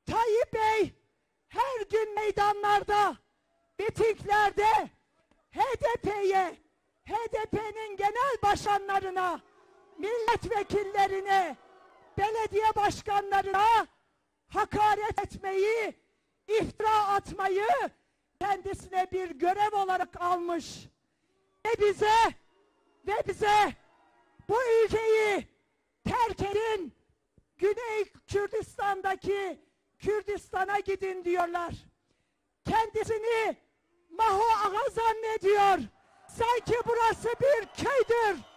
Tayyip Bey her gün meydanlarda, mitinglerde HDP'ye, HDP'nin genel başkanlarına, milletvekillerine, belediye başkanlarına hakaret etmeyi, iftira atmayı kendisine bir görev olarak almış. Ve bize bu ülkeyi terk edin, Güney Kürdistan'daki Kürdistan'a gidin diyorlar. Kendisini Maho Ağa zannediyor. Sanki burası bir köydür.